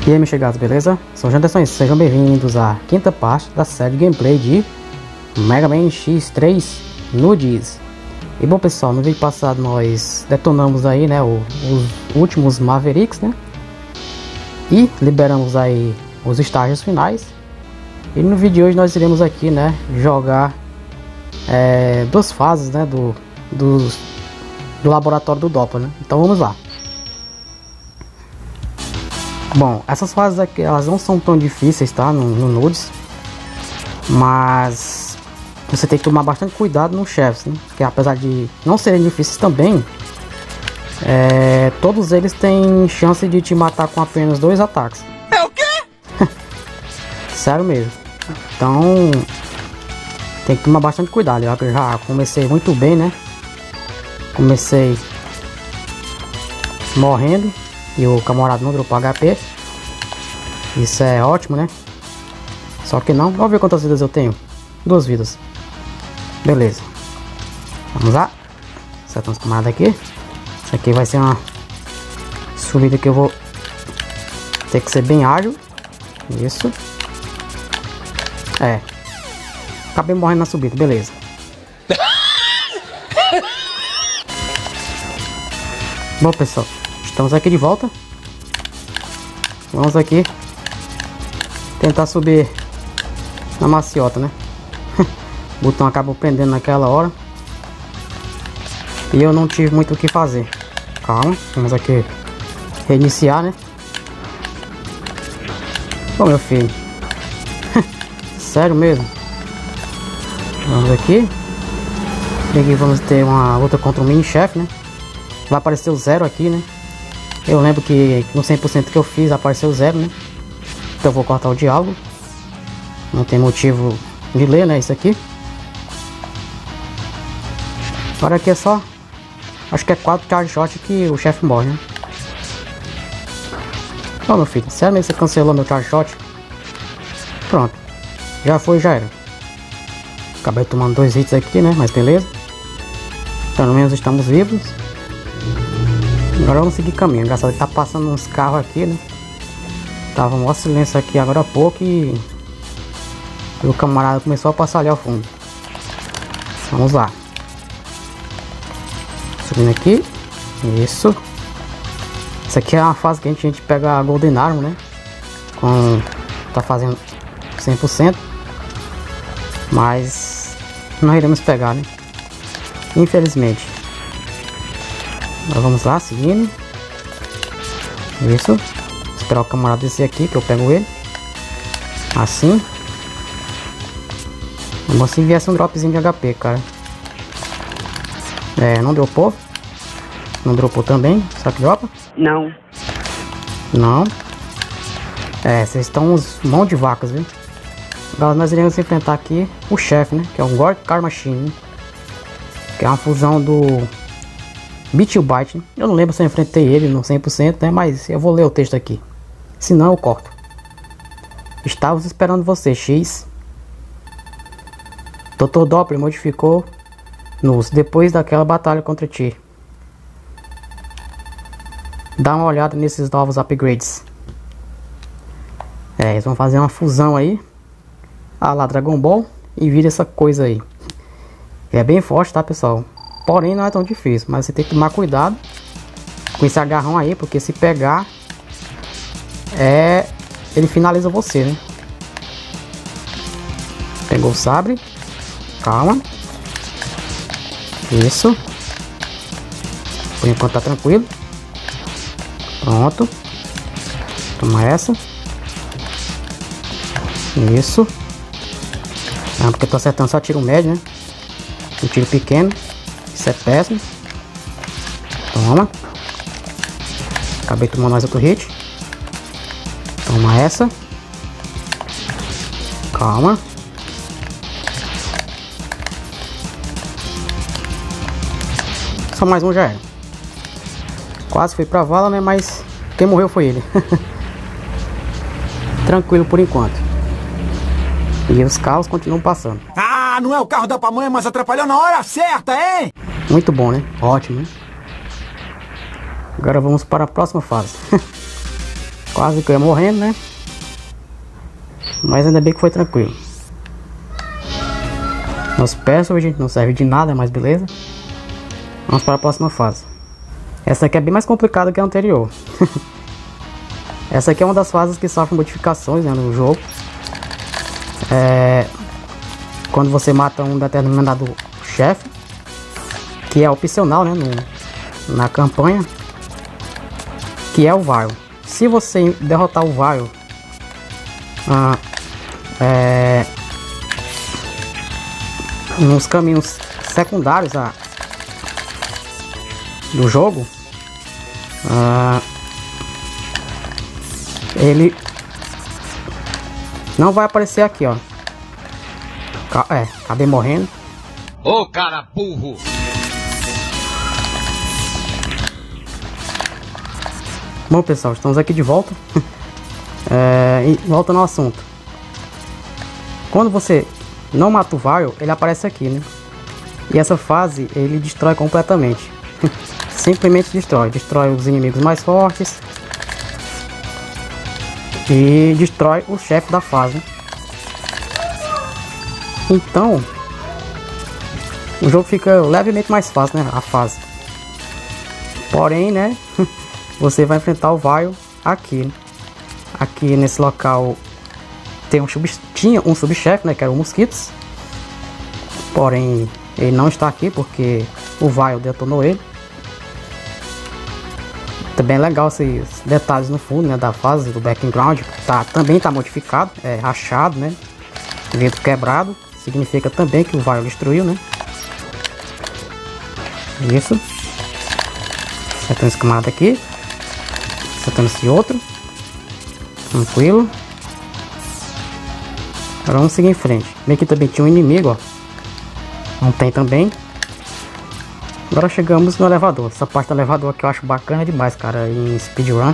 E aí, meus chegados, beleza? Sou o Janderson e sejam bem-vindos à quinta parte da série de gameplay de Mega Man X3 Nudes. E bom, pessoal, no vídeo passado nós detonamos aí, né, os últimos Mavericks, né? E liberamos aí os estágios finais. E no vídeo de hoje nós iremos aqui, né, jogar duas fases, né, do laboratório do Doppler, né? Então vamos lá. Bom, essas fases aqui, elas não são tão difíceis, tá, no Nudes, mas você tem que tomar bastante cuidado nos chefes, né? Porque apesar de não serem difíceis também, todos eles têm chance de te matar com apenas 2 ataques. É o quê? Sério mesmo. Então tem que tomar bastante cuidado. Eu já comecei muito bem, né? Comecei morrendo e o camarada não dropou HP. Isso é ótimo, né? Só que não. Vamos ver quantas vidas eu tenho. 2 vidas. Beleza. Vamos lá. Acertamos o camarada aqui. Isso aqui vai ser uma subida que eu vou ter que ser bem ágil. Isso. Acabei morrendo na subida. Beleza. Bom, pessoal, estamos aqui de volta. Vamos aqui tentar subir na maciota, né? O botão acabou prendendo naquela hora e eu não tive muito o que fazer. Calma, vamos aqui reiniciar, né? Bom, meu filho, sério mesmo. Vamos aqui. E aqui vamos ter uma luta contra um mini chefe, né? Vai aparecer o 0 aqui, né? Eu lembro que no 100% que eu fiz apareceu o 0, né? Então eu vou cortar o diálogo. Não tem motivo de ler, né? Isso aqui. Agora aqui é só, acho que é 4 charge shot que o chefe morre, né? Ó, meu filho, sério mesmo, você cancelou meu charge shot? Pronto. Já foi, já era. Acabei tomando 2 hits aqui, né? Mas beleza. Pelo menos estamos vivos. Agora vamos seguir caminho. Engraçado que tá passando uns carros aqui, né? Tava um maior silêncio aqui agora há pouco e o camarada começou a passar ali ao fundo. Vamos lá. Subindo aqui. Isso. Isso aqui é uma fase que a gente pega a Golden Arm, né? Tá fazendo 100%. Mas não iremos pegar, né? Infelizmente. Agora vamos lá, seguindo. Isso. Esperar o camarada descer aqui, que eu pego ele. Assim. Como se viesse um dropzinho de HP, cara. Não dropou. Não dropou também. Será que dropa? Não. Não. Vocês estão uns mão de vacas, viu? Agora nós iremos enfrentar aqui o chefe, né? Que é o Gork Car Machine, né? Que é uma fusão do Beat Byte, né? Eu não lembro se eu enfrentei ele no 100%, né? Mas eu vou ler o texto aqui. Senão eu corto. Estávamos esperando você, X. Dr. Doppler modificou-nos depois daquela batalha contra ti. Dá uma olhada nesses novos upgrades. Eles vão fazer uma fusão aí a lá Dragon Ball e vira essa coisa aí. É bem forte, tá, pessoal? Porém não é tão difícil, mas você tem que tomar cuidado com esse agarrão aí, porque se pegar ele finaliza você, né? Pegou o sabre. Calma. Isso. Por enquanto tá tranquilo. Pronto. Toma essa. Isso. Não, porque eu tô acertando só tiro médio, né? Um tiro pequeno. Isso é péssimo. Toma. Acabei tomando mais outro hit. Toma essa. Calma. Só mais um já era. Quase foi pra vala, né? Mas quem morreu foi ele. Tranquilo por enquanto. E os carros continuam passando. Ah, não é o carro da pamonha, mas atrapalhou na hora certa, hein? Muito bom, né? Ótimo, né? Agora vamos para a próxima fase. Quase que eu ia morrendo, né? Mas ainda bem que foi tranquilo. Nosso personagem não serve de nada, mas beleza. Vamos para a próxima fase. Essa aqui é bem mais complicada que a anterior. Essa aqui é uma das fases que sofre modificações, né, no jogo. Quando você mata um determinado chefe, que é opcional, né, na campanha, que é o Vile. Se você derrotar o Vile nos caminhos secundários do jogo, ele não vai aparecer aqui, ó. Acabei morrendo. Ô cara burro! Bom, pessoal, estamos aqui de volta. E voltando ao assunto. Quando você não mata o Vile, ele aparece aqui, né? E essa fase ele destrói completamente. Simplesmente destrói. Destrói os inimigos mais fortes. E destrói o chefe da fase. Então o jogo fica levemente mais fácil, né? A fase. Porém, né? Você vai enfrentar o Vile aqui. Aqui nesse local tinha um subchefe, né? Que era o Mosquitos. Porém, ele não está aqui porque o Vile detonou ele. Também é legal esses detalhes no fundo, né? Da fase, do background. Também está modificado, rachado, né? Vidro quebrado. Significa também que o Vile destruiu, né? Isso. Acertando esse camarada aqui. Acertando esse outro. Tranquilo. Agora vamos seguir em frente. Bem, aqui também tinha um inimigo, ó. Não tem também. Agora chegamos no elevador. Essa parte do elevador aqui eu acho bacana demais, cara, em speedrun.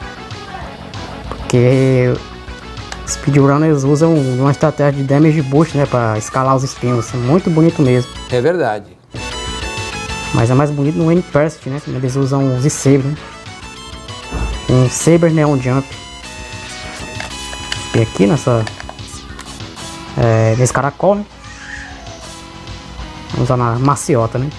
Porque speedrunners usam uma estratégia de damage boost, né, para escalar os espinhos. Muito bonito mesmo. É verdade. Mas é mais bonito no N-Pursuit, né? Eles usam os Saber, né? Um Saber Neon Jump. E aqui nesse caracol, né? Vamos usar na maciota, né?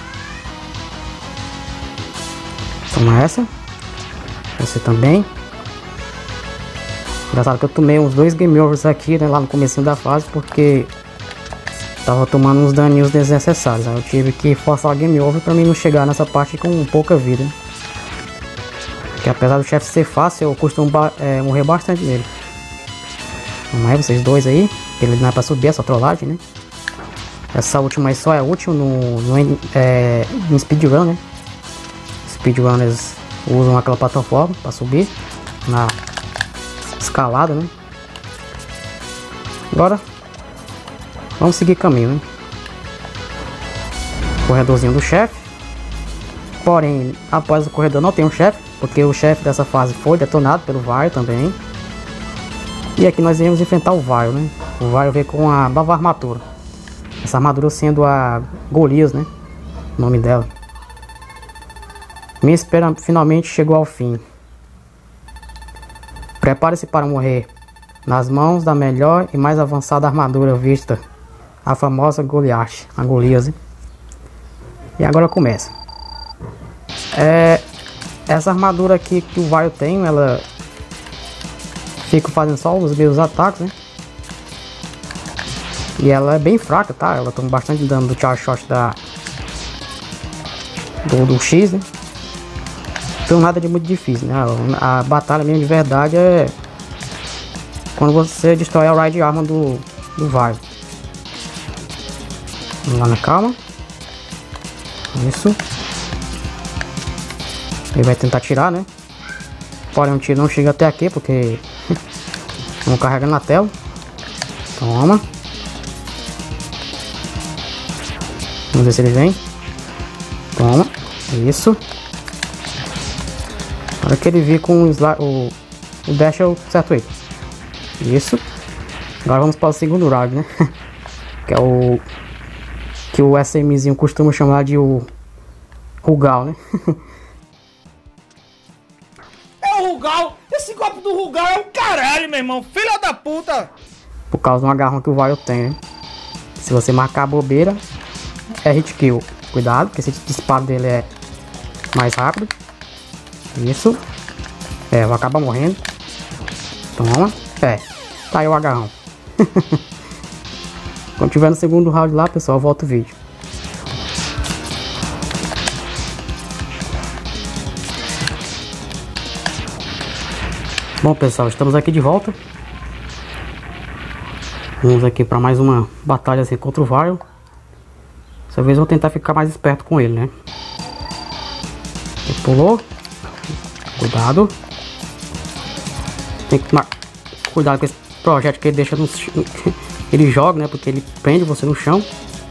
Toma essa. Você também. Engraçado que eu tomei uns 2 game overs aqui, né? Lá no comecinho da fase, porque tava tomando uns daninhos desnecessários. Aí eu tive que forçar o game over pra mim não chegar nessa parte com pouca vida. Que apesar do chefe ser fácil, eu costumo morrer bastante nele. Vamos aí, vocês dois aí. Ele não é pra subir, é só trollagem, né? Essa última aí só é útil no speedrun, né? Speedrunners usam aquela plataforma pra subir na escalada, né? Agora vamos seguir caminho, né? Corredorzinho do chefe. Porém, após o corredor não tem um chefe, porque o chefe dessa fase foi detonado pelo Vile também. E aqui nós iremos enfrentar o Vile, né? O Vile veio com a nova armadura. Essa armadura sendo a Golias, né? O nome dela. Minha espera finalmente chegou ao fim. Prepare-se para morrer nas mãos da melhor e mais avançada armadura vista, a famosa Goliath, a Golias. E agora começa. Essa armadura aqui que o Vile tem, ela fica fazendo só os meus ataques, né? E ela é bem fraca, tá? Ela toma bastante dano do charge shot do X, né? Então nada de muito difícil, né? A batalha mesmo de verdade é quando você destrói a Ride Armor do Vile. Vamos lá na calma. Isso. Ele vai tentar tirar, né? Porém, o tiro não chega até aqui porque não carrega na tela. Toma. Vamos ver se ele vem. Toma. Isso. Na hora que ele vir com o dash eu acerto ele. Isso. Agora vamos para o segundo round, né? Que é o que o SMzinho costuma chamar de o Rugal, né? É o Rugal! Esse golpe do Rugal é o caralho, meu irmão. Filha da puta. Por causa do agarrão que o Vaio tem, né? Se você marcar a bobeira, é hit kill. Cuidado, porque esse disparo dele é mais rápido. Isso. É, vai acabar morrendo. Toma. É, tá aí o agarrão. Quando tiver no segundo round lá, pessoal, volta o vídeo. Bom, pessoal, estamos aqui de volta. Vamos aqui para mais uma batalha assim contra o Vaio. Dessa vez eu vou tentar ficar mais esperto com ele, né? Ele pulou. Cuidado. Tem que tomar cuidado com esse projeto que ele deixa no ele joga, né? Porque ele prende você no chão.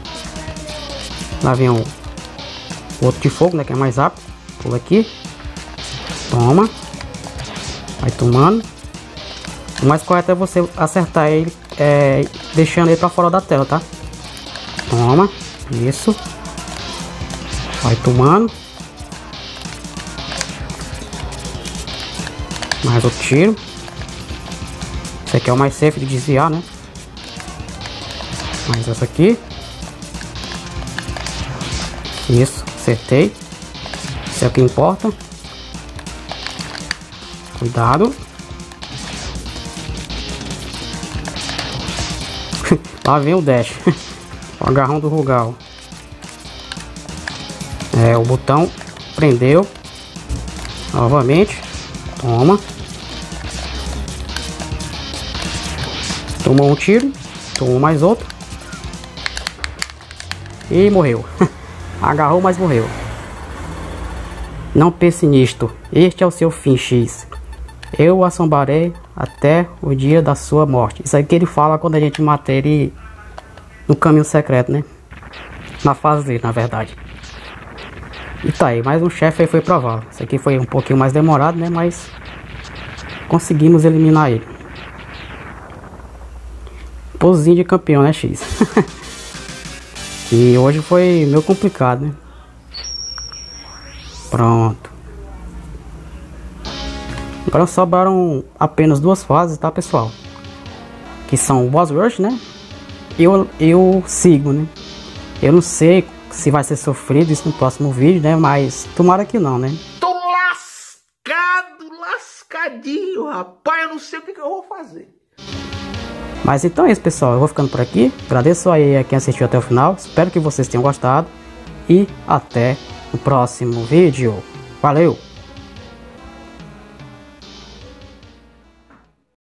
Lá vem o outro de fogo, né? Que é mais rápido. Pula aqui. Toma. Vai tomando. O mais correto é você acertar ele, deixando ele pra fora da tela, tá? Toma. Isso. Vai tomando. Mais outro tiro. Esse aqui é o mais safe de desviar, né? Mais essa aqui. Isso, acertei. Isso é o que importa. Cuidado. Lá vem o dash. O agarrão do Rugal. É, o botão prendeu. Novamente. Toma. Tomou um tiro. Tomou mais outro. E morreu. Agarrou, mas morreu. Não pense nisto. Este é o seu fim, X. Eu o assombrarei até o dia da sua morte. Isso aí que ele fala quando a gente mata ele no caminho secreto, né? Na fase dele, na verdade. E tá aí, mais um chefe aí foi provado. Esse aqui foi um pouquinho mais demorado, né? Mas conseguimos eliminar ele. Pozinho de campeão, né, X? E hoje foi meio complicado, né? Pronto. Agora sobraram apenas duas fases, tá, pessoal? Que são o Boss Rush, né? E o Sigma, né? Eu não sei se vai ser sofrido isso no próximo vídeo, né? Mas tomara que não, né? Tô lascado, lascadinho, rapaz. Eu não sei o que eu vou fazer. Mas então é isso, pessoal. Eu vou ficando por aqui. Agradeço aí a quem assistiu até o final. Espero que vocês tenham gostado. E até o próximo vídeo. Valeu!